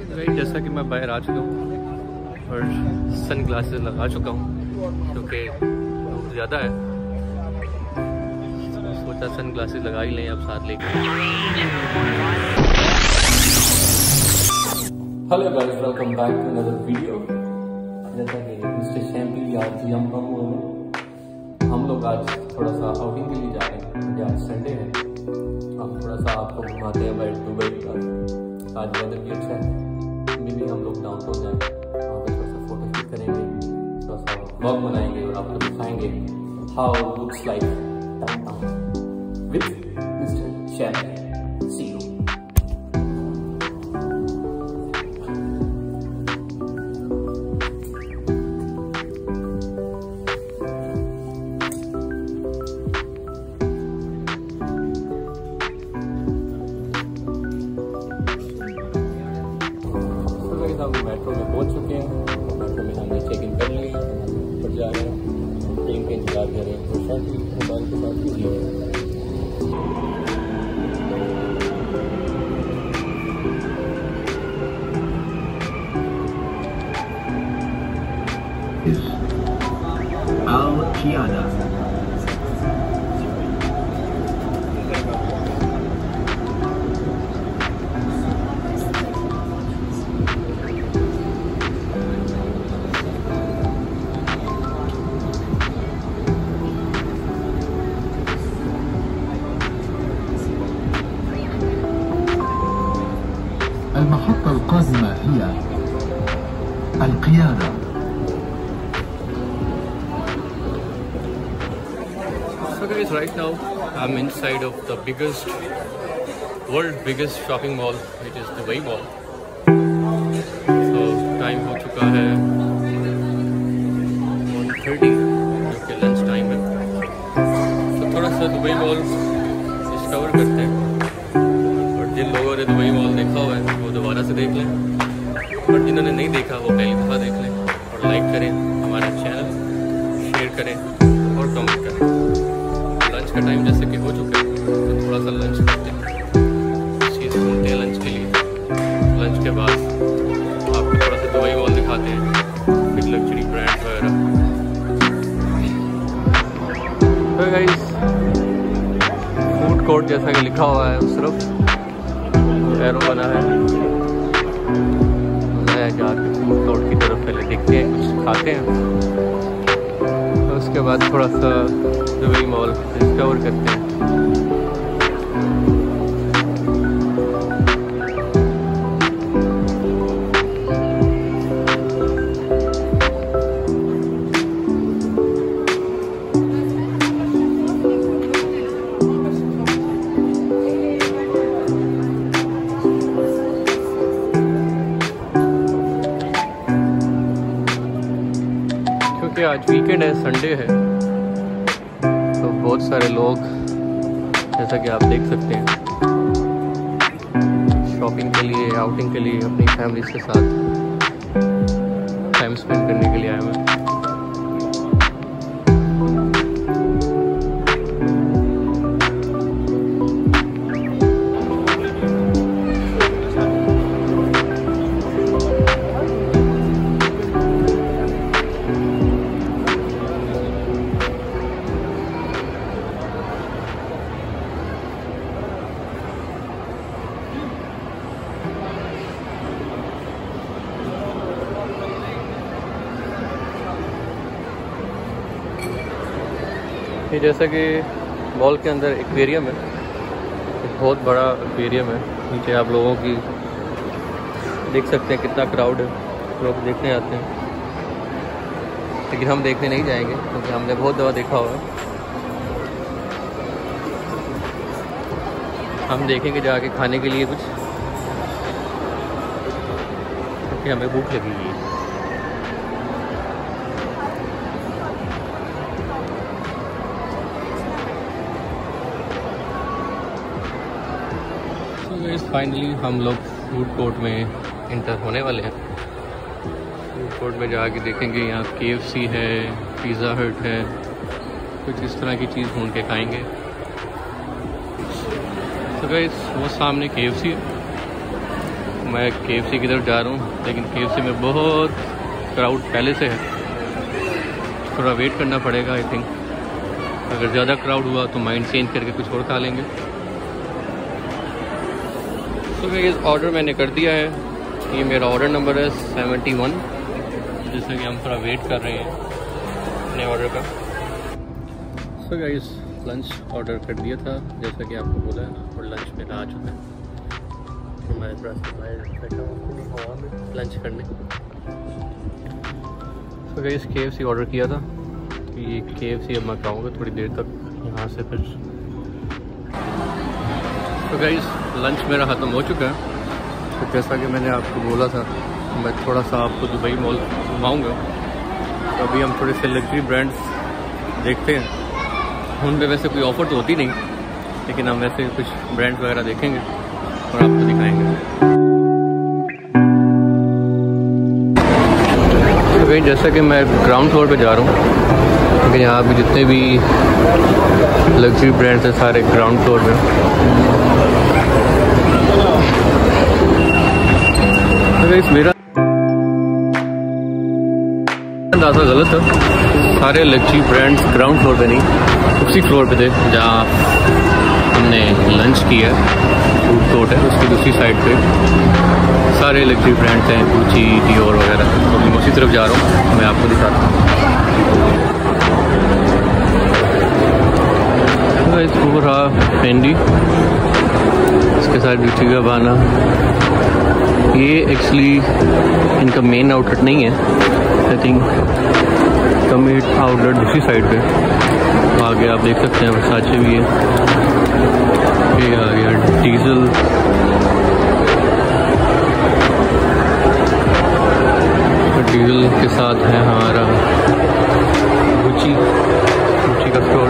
भाई जैसा कि मैं बाहर आ चुका हूँ और सन ग्लासेस लगा चुका हूँ क्योंकि धूप ज़्यादा है, सोचा सन ग्लासेस लगा ही लें अब साथ लेके। Hello guys, welcome back to another video. जैसा कि मिस्टर शैम्पी आज हम लोग आज थोड़ा सा आउटिंग के लिए जा रहे हैं क्योंकि आज संडे है। हम थोड़ा सा आपको घुमाते हैं भाई दुबई का। आज वेदर भी अच्छा है, मे भी हम लोग डाउनटाउन जाएंगे, वहाँ पे थोड़ा सा फोटो शूट करेंगे, थोड़ा सा व्लॉग बनाएंगे और आपको दिखाएंगे how looks like downtown with mister Shampy. See you. हम मेट्रो में पहुंच चुके हैं। मेट्रो में हमने चेक इन कर लिया, ऊपर जा रहे हैं, ट्रेन का इंतजार कर रहे हैं। तो शायद मोबाइल के साथ बिजी है। المحطة القادمة هي القيادة. So guys, right now I'm inside of the world biggest shopping mall, which is Dubai Mall. So time हो चुका है 1:30, जो कि लंच टाइम है। तो थोड़ा सा दुबई मॉल डिस्कवर करते हैं और जिन लोगों ने दुबई मॉल देखा हुआ है वो दोबारा से देख लें, और जिन्होंने नहीं देखा वो पहली दफ़ा देख लें और लाइक करें हमारा चैनल, शेयर करें और कमेंट करें। लंच का टाइम जैसे कि हो चुका है तो थोड़ा सा लंच करते हैं, चीज़ घूमते हैं लंच के लिए। लंच के बाद आपको थोड़ा सा दुबई मॉल दिखाते हैं, फिर लग्जरी ब्रांड वगैरह। तो गाइस, फूड कोर्ट जैसा कि लिखा हुआ है उस तरफ एरो बना है। मैं जाके फूड कोर्ट की तरफ पहले देखते हैं, कुछ खाते हैं, तो उसके बाद थोड़ा सा दुबई मॉल डिस्कवर करते हैं। क्योंकि आज वीकेंड है, संडे है, तो बहुत सारे लोग जैसा कि आप देख सकते हैं शॉपिंग के लिए, आउटिंग के लिए, अपनी फैमिली के साथ टाइम स्पेंड करने के लिए आए हुए हैं। ये जैसा कि मॉल के अंदर एक्वेरियम है, एक बहुत बड़ा एक्वेरियम है। नीचे आप लोगों की देख सकते हैं कितना क्राउड है, लोग देखने आते हैं, लेकिन हम देखने नहीं जाएंगे क्योंकि हमने बहुत दफ़ा देखा हुआ है। हम देखेंगे जाके खाने के लिए कुछ, क्योंकि हमें भूख लगी है। फाइनली हम लोग फूड कोर्ट में इंटर होने वाले हैं। फूड कोर्ट में जाके देखेंगे यहाँ KFC है, पिज़्ज़ा हट है, कुछ इस तरह की चीज़ ढूंढ के खाएंगे। तो गाइस वो सामने KFC है, मैं KFC की तरफ जा रहा हूँ, लेकिन KFC में बहुत क्राउड पहले से है, थोड़ा वेट करना पड़ेगा आई थिंक। अगर ज़्यादा क्राउड हुआ तो माइंड चेंज करके कुछ और खा लेंगे। तो ये ऑर्डर मैंने कर दिया है, ये मेरा ऑर्डर नंबर है 71, जैसे कि हम थोड़ा वेट कर रहे हैं अपने ऑर्डर का। सो गाइस लंच ऑर्डर कर दिया था जैसा कि आपको बोला है, और लंच मेरा आ चुका है। तो मैं थोड़ा सा बाहर बैठा हूँ हवा में लंच करने। तो गाइस KFC ऑर्डर किया था, ये KFC अब मैं खाऊँगा थोड़ी देर तक यहाँ से फिर। तो गाइस लंच मेरा ख़त्म हो चुका है। तो जैसा कि मैंने आपको बोला था, मैं थोड़ा सा आपको दुबई मॉल घुमाऊँगा। तो अभी हम थोड़े से लग्जरी ब्रांड्स देखते हैं, उन पे वैसे कोई ऑफ़र तो होती नहीं, लेकिन हम वैसे कुछ ब्रांड्स वगैरह देखेंगे और आपको दिखाएंगे। तो भाई जैसा कि मैं ग्राउंड फ्लोर पे जा रहा हूँ, क्योंकि यहाँ पे जितने भी लग्जरी ब्रांड्स हैं सारे ग्राउंड फ्लोर में। तो भाई मेरा अंदाज़ा गलत है, सारे लग्जरी ब्रांड्स ग्राउंड फ्लोर पे नहीं, उसी फ्लोर पे थे जहाँ हमने लंच किया। फूड कोर्ट है उसकी दूसरी साइड पे सारे लग्जरी ब्रांड्स हैं, गुची, डियोर वगैरह। तो मैं उसी तरफ जा रहा हूँ, मैं आपको दिखाता हूँ। इसको रहा फेंडी, इसके साथ ब्यूटी गाबाना। ये एक्चुअली इनका मेन आउटलेट नहीं है, आई थिंक कमिट आउटलेट दूसरी साइड पे। आगे आप देख सकते हैं वर्साचे भी है, ये आ गया डीजल। डीजल के साथ है हमारा गुची का स्टोर।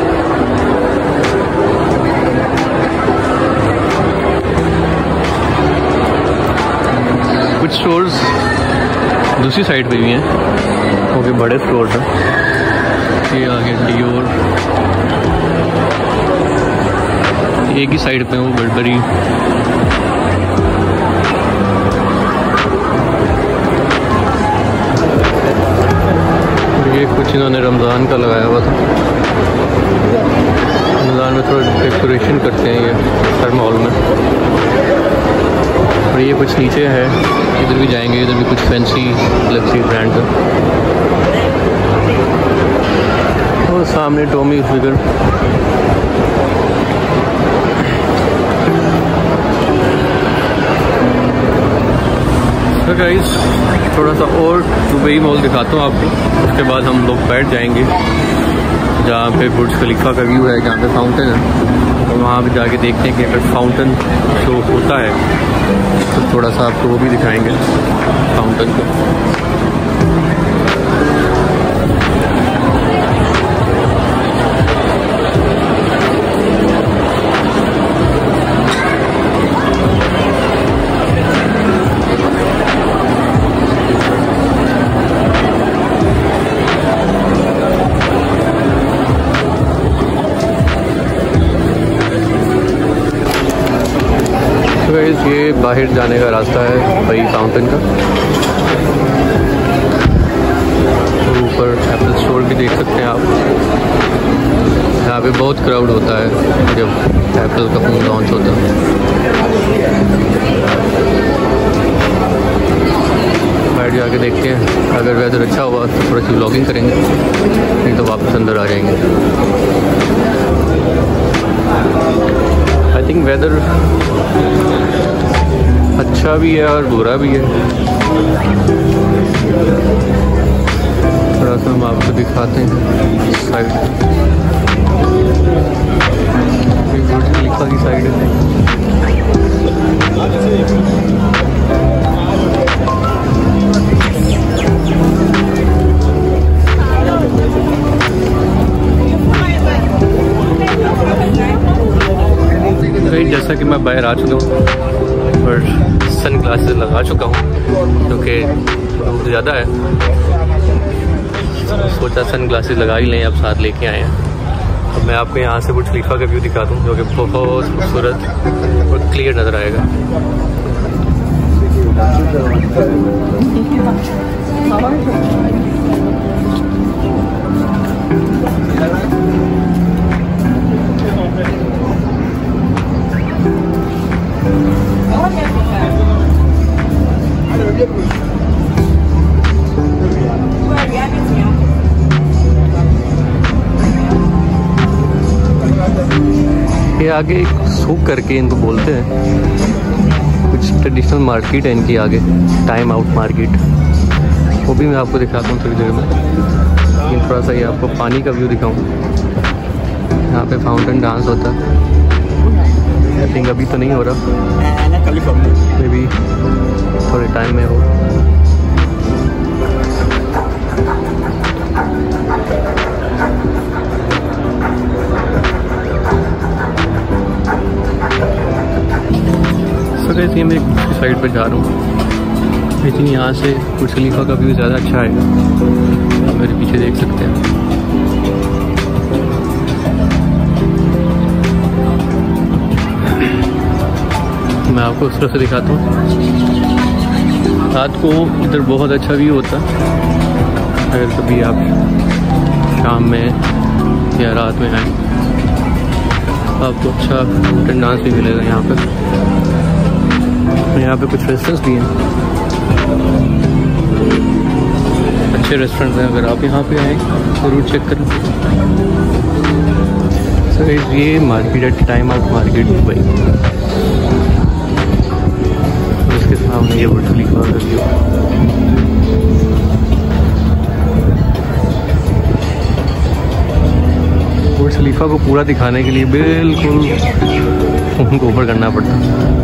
कुछ स्टोर्स दूसरी साइड पे भी हैं, क्योंकि बड़े स्टोर हैं। ये आ गया डियोर, एक ही साइड पे वो बड़ी। ये कुछ इन्होंने रमज़ान का लगाया हुआ था, रमज़ान में थोड़ा डेकोरेशन करते हैं ये हर मॉल में। और ये कुछ नीचे है, इधर भी जाएंगे, इधर भी कुछ फैंसी लग्जरी ब्रांड है। और सामने टॉमी फिगर। तो गाइस थोड़ा सा और दुबई मॉल दिखाता हूँ आपको, उसके बाद हम लोग बैठ जाएंगे जहाँ पे बुर्ज खलीफा का व्यू है, जहाँ पे फाउंटेन है। तो वहाँ पे जाके देखते हैं कि अगर फाउंटेन शो होता है तो थोड़ा सा आपको वो भी दिखाएंगे फाउंटेन को। ये बाहर जाने का रास्ता है भाई फाउंटेन का। ऊपर एप्पल स्टोर भी देख सकते हैं आप। यहाँ पे बहुत क्राउड होता है जब एप्पल का फोन लॉन्च होता है। बाहर जाके देखते हैं, अगर वेदर अच्छा हुआ तो थोड़ी सी व्लॉगिंग करेंगे, नहीं तो वापस अंदर आ जाएंगे। आई थिंक वेदर अच्छा भी है और बुरा भी है। थोड़ा सा हम आपको दिखाते हैं साइड, बुर्ज खलीफा की साइड है। जैसा कि मैं बाहर आ चुका हूँ और सन ग्लासेस लगा चुका हूँ, क्योंकि धूप ज़्यादा है। सोचा सन ग्लासेस लगा ही लें, अब साथ लेके आए हैं। अब मैं आपको यहाँ से बुर्ज खलीफा का व्यू दिखा दूँ, जो कि बहुत खूबसूरत और क्लियर नज़र आएगा। ये आगे एक सूक करके इनको बोलते हैं, कुछ ट्रेडिशनल मार्केट है इनकी आगे, टाइम आउट मार्केट। वो भी मैं आपको दिखाता हूँ थोड़ी देर में। लेकिन थोड़ा सा ये आपको पानी का व्यू दिखाऊँ। यहाँ पे फाउंटेन डांस होता है। आई थिंक अभी तो नहीं हो रहा, मे बी थोड़े टाइम में हो। ये मैं दूसरी साइड पर जा रहा हूँ, लेकिन यहाँ से बुर्ज खलीफा का व्यू ज़्यादा अच्छा आएगा। आप मेरे पीछे देख सकते हैं। मैं आपको उस तरह से दिखाता हूँ। रात को इधर बहुत अच्छा व्यू होता है। अगर कभी आप शाम में या रात में आए आपको अच्छा डांस भी मिलेगा यहाँ पर। यहाँ पे कुछ रेस्टोरेंट्स भी हैं, अच्छे रेस्टोरेंट्स हैं। अगर आप यहाँ पे आए ज़रूर चेक करें। सर ये मार्केट है टाइम आउट मार्केट दुबई। उसके सामने ये बुर्ज खलीफा का व्यू। बुर्ज खलीफा को पूरा दिखाने के लिए बिल्कुल फोन को ऊपर करना पड़ता है।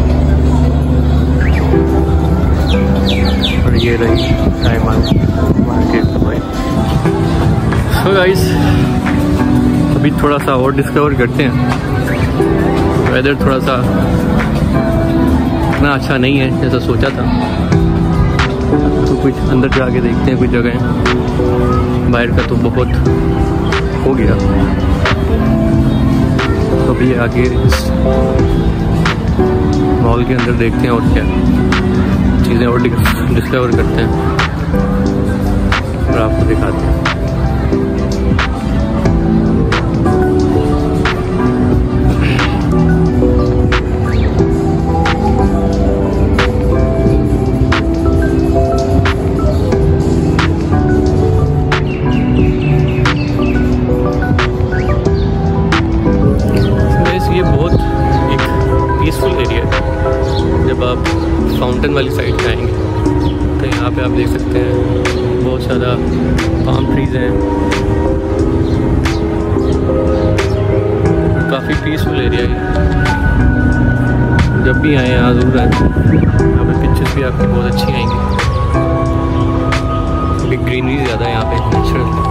और ये रही Time Out Market Dubai. So guys अभी थोड़ा सा और डिस्कवर करते हैं। वेदर थोड़ा सा इतना अच्छा नहीं है जैसा सोचा था, तो कुछ अंदर जाके देखते हैं। कुछ जगह बाहर का तो बहुत हो गया, तो अभी आगे इस मॉल के अंदर देखते हैं और क्या चीज़ें और डिस्कवर करते हैं और आपको दिखाते हैं। ये बहुत एक पीसफुल एरिया है। जब आप फाउंटेन वाली साइड पे आएंगे तो यहाँ पे आप देख सकते हैं बहुत ज़्यादा पाम ट्रीज़ हैं। काफ़ी पीसफुल एरिया है। जब भी आए यहाँ ज़रूर आए। यहाँ पे पिक्चर्स भी आपकी बहुत अच्छी आएंगी। क्योंकि ग्रीनरी ज़्यादा है यहाँ पे, नेचुरल।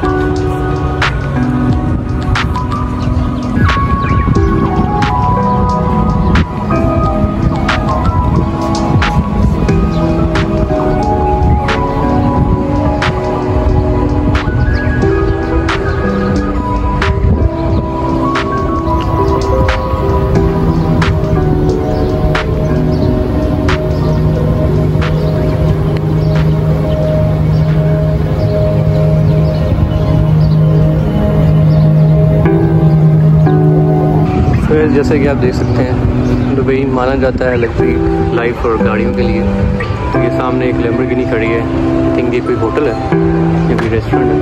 जैसे कि आप देख सकते हैं दुबई माना जाता है लग्जरी लाइफ और गाड़ियों के लिए। तो ये सामने एक लैम्बोर्गिनी खड़ी है। आई थिंक ये कोई होटल है या कोई रेस्टोरेंट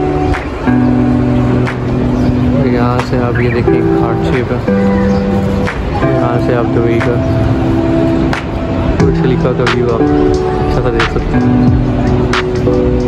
है। यहाँ से आप ये देखिए हार्ट शेप है। यहाँ से आप दुबई का बुर्ज खलीफा का व्यू आप अच्छा देख सकते हैं।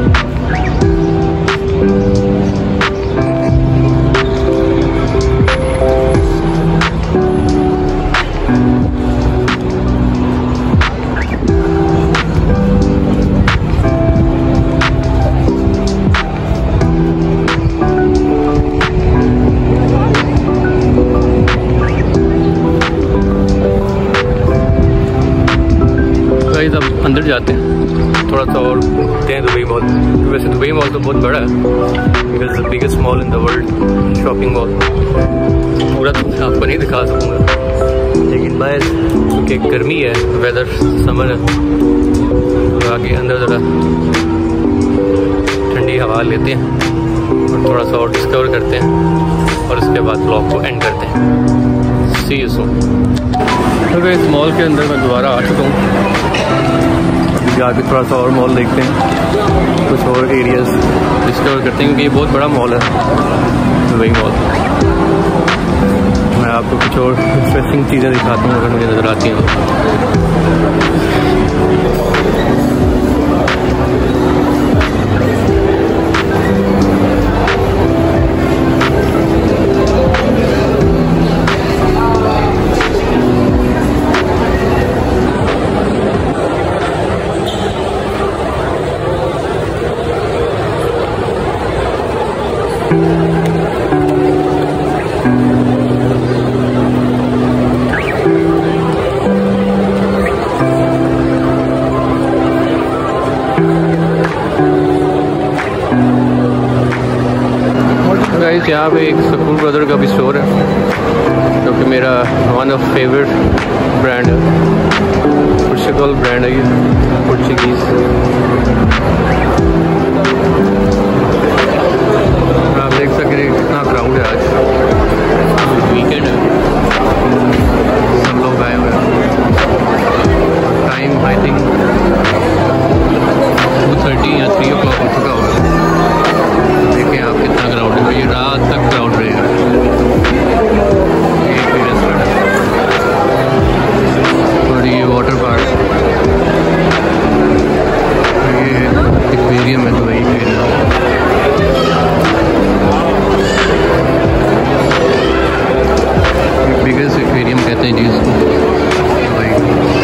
अब अंदर जाते हैं थोड़ा सा और देखते हैं दुबई मॉल। वैसे दुबई मॉल तो बहुत बड़ा है, because the biggest mall in the world shopping mall. पूरा तो आपको नहीं दिखा सकूँगा। लेकिन बाहर क्योंकि गर्मी है, वेदर समर है, तो आगे अंदर ज़रा ठंडी हवा लेते हैं और थोड़ा सा और डिस्कवर करते हैं और उसके बाद ब्लॉग को एंड करते हैं। See you soon. तो इस मॉल के अंदर मैं दोबारा आ चुका हूँ। अभी जाके थोड़ा सा और मॉल देखते हैं, कुछ और एरियाज़ डिस्कवर करते हैं क्योंकि ये बहुत बड़ा मॉल है दुबई मॉल। मैं आपको कुछ और इंटरेस्टिंग चीज़ें दिखाता हूँ अगर मुझे नज़र आती हैं। यहाँ पे एक सकून ब्रदर का भी स्टोर है जो कि मेरा वन ऑफ फेवरेट ब्रांड है, पोर्चुगल ब्रांड है ये, पोर्चुगीज़। आप देख सकते हैं कितना क्राउड है, आज वीकेंड है, सब लोग आए हुए हैं। टाइम आई थिंक 2:30 या 3 o'clock हो चुका होगा। देखिए आप कितना क्राउड है, ये रात तक क्राउड रहेगा। एक भी रेस्टोरेंट है और ये वाटर पार्क, ये एक्वेरियम है दुबई में। बिगेस्ट एक्वेरियम कहते हैं जी इसको दुबई।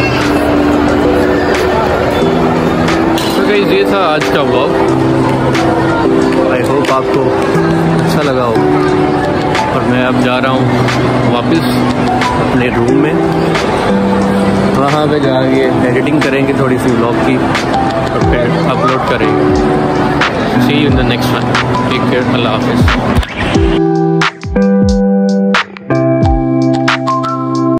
तो गाइस ये था आज का व्लॉग। आई होप आपको अच्छा लगा हो। और मैं अब जा रहा हूँ वापस अपने रूम में, वहाँ पे जाके एडिटिंग करेंगे थोड़ी सी व्लॉग की और फिर अपलोड करेंगे। See you in the next one. Take care, अल्लाह हाफिज़।